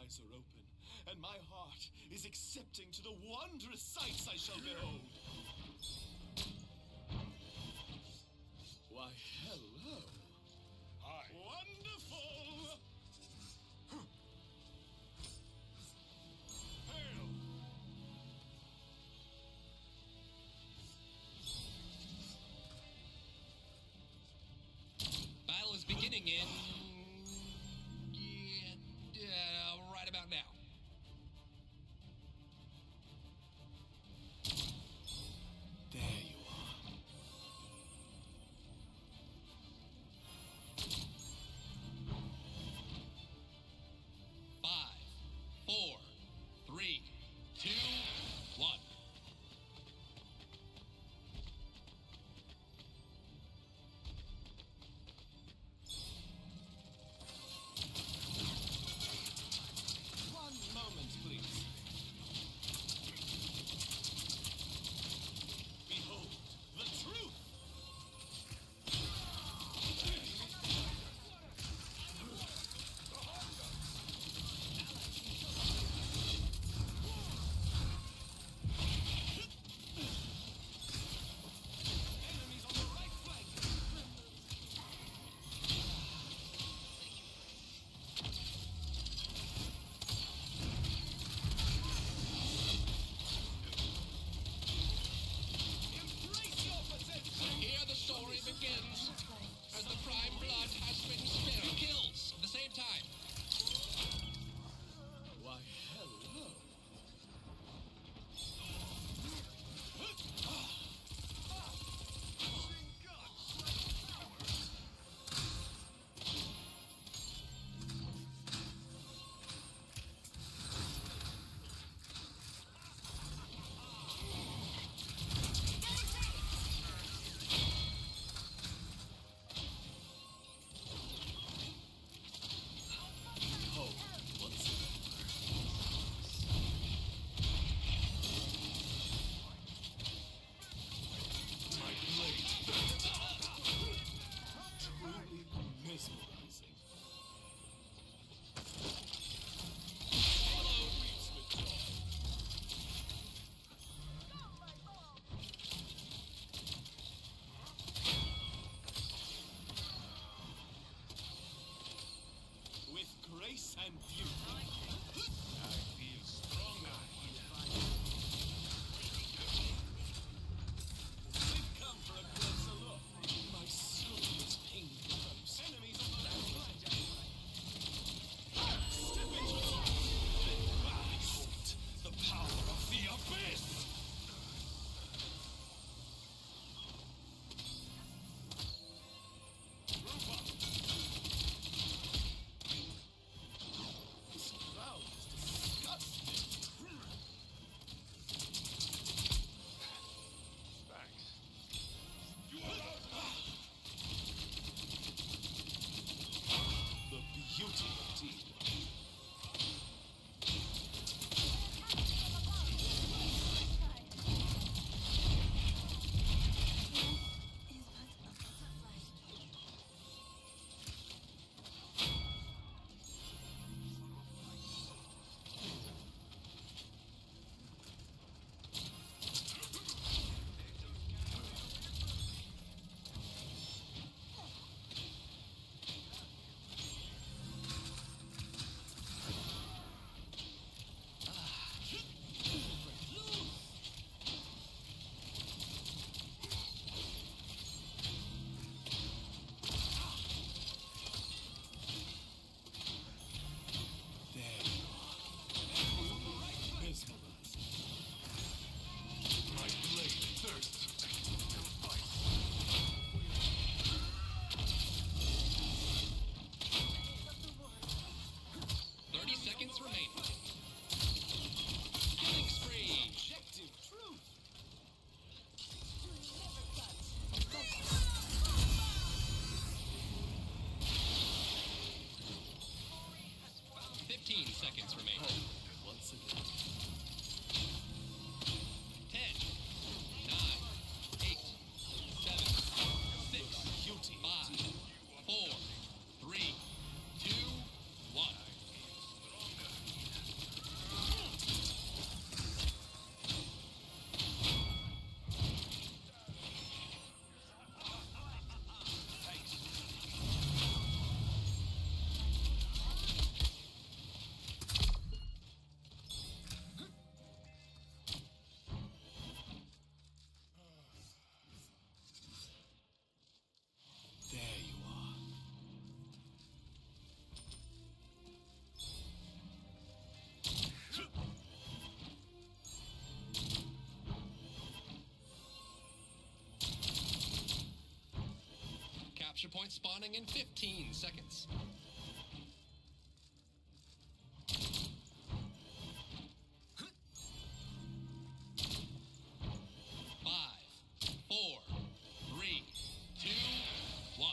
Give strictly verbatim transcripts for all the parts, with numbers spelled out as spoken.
eyes are open, and my heart is accepting to the wondrous sights I shall behold. Why, hello. Hi. Wonderful! Hail! Battle is beginning in... yeah, uh, right about now. There you are. Five, four, three, two, one. One moment, please. Behold, the truth! Enemies on the right flank! Embrace your potential! Here the story begins, as the prime blood has been spilled. Kills at the same time. Why, hello. Behold, once my blade. Truly mesmerizing. Follow weeps with joy. With grace and beauty. I feel stronger. We've come for a closer look. My soul is painful close. Enemies on the left flank. Step into it. Behold the power of the abyss. Group up. This crowd is disgusting. Thanks. You allowed The beauty of teamwork. There you are. Mesmerizing. my blade thirsts to fight. thirty seconds remaining. Killing spree. Objective truth. fifteen seconds remaining. Once again. ten, nine, eight, seven, six, Beauty of five, teamwork. four, three, two, one. Capture point spawning in fifteen seconds. Five, four, three, two, one.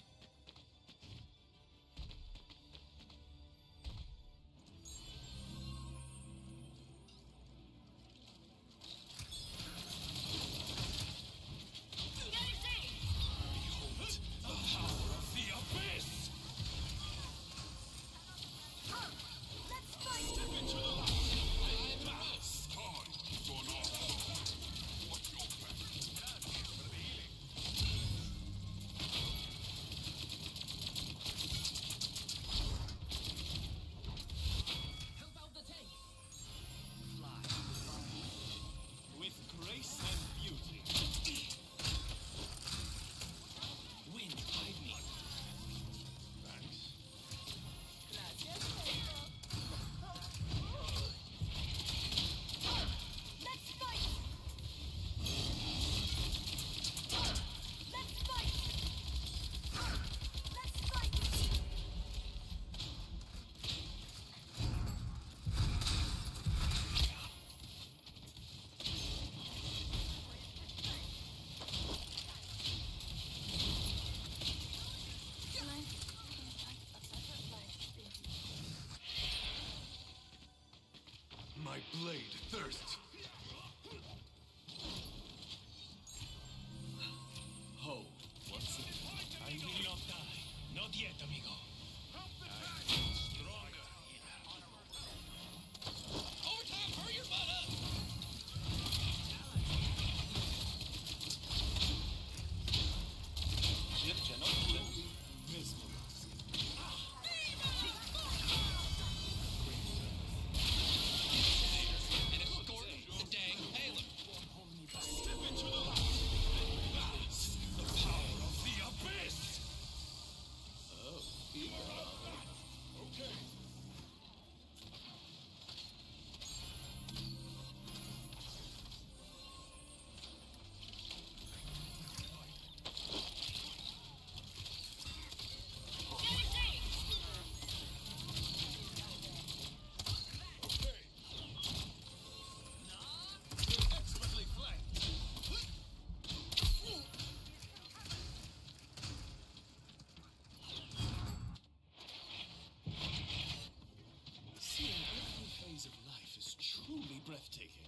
My blade thirsts. Ho, once again. I will not die. Not yet, amigo. Stronger. Overtime, hurry your butt up! Ship Jenos. Mesmerizing. And escort the dang payload. Step into the light. That's the power of the abyss. Oh, yeah. Okay. Expertly flanked. Seeing every phase of life is truly breathtaking.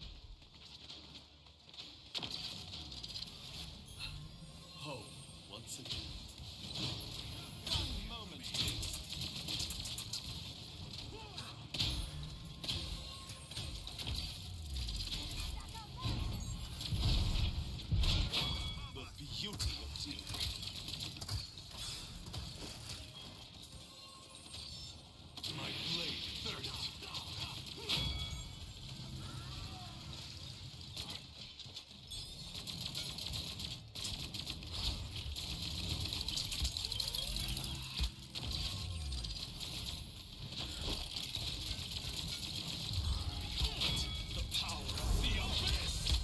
Home, once again. One moment, please. The beauty of team. My blade thirsts. The power of the abyss.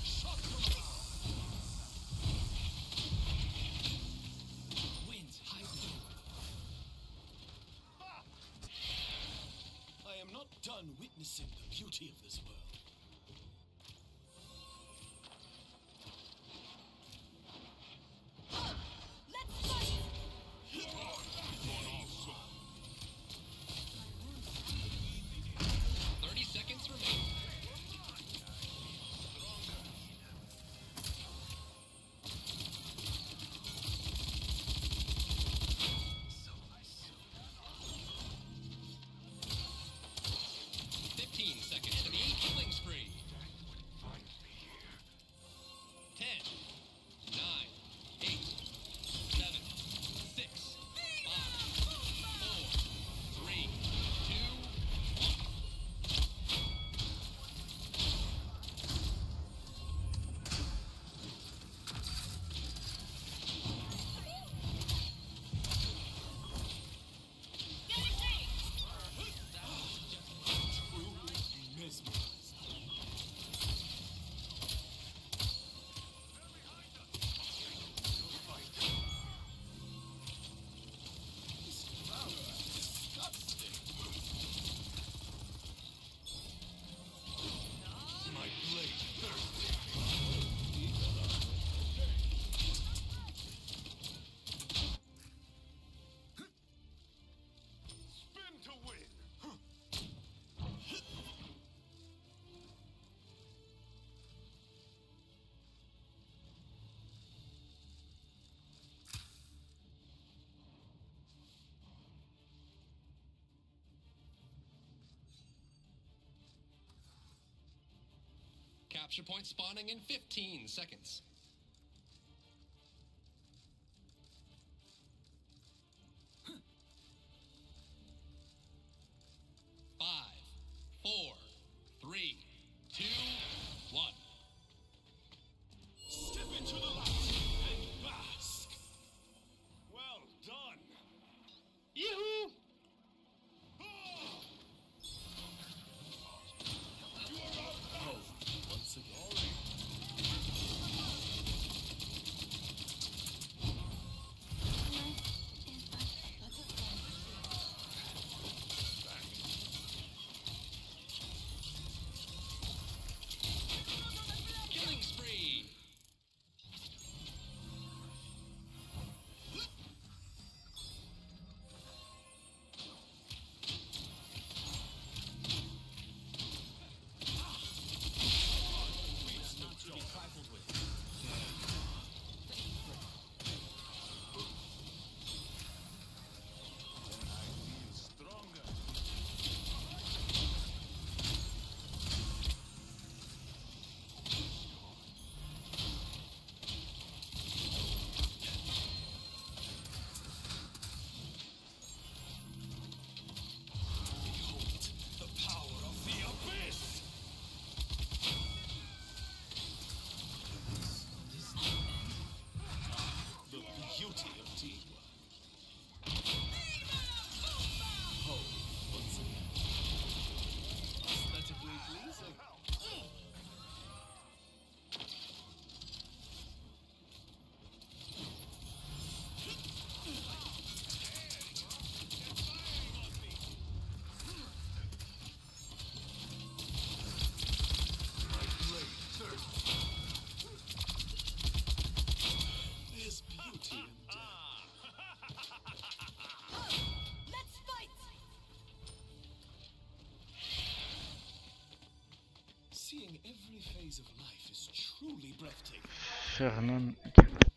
Winds high blue. I am not done witnessing the beauty of this world. thirty seconds remain. Fifteen seconds to the eight killing Capture point spawning in fifteen seconds. Five, four, three, two, one. Step into the light and bask. Well done. Yoo-hoo! Once again. Killing spree! It's not to be trifled with. Stronger. Behold the power of the abyss. The beauty of teamwork. Oh, once again. Aesthetically pleasing. My blade thirsts. There's beauty in death. Let's fight! Seeing every phase of life is truly breathtaking. Fernand.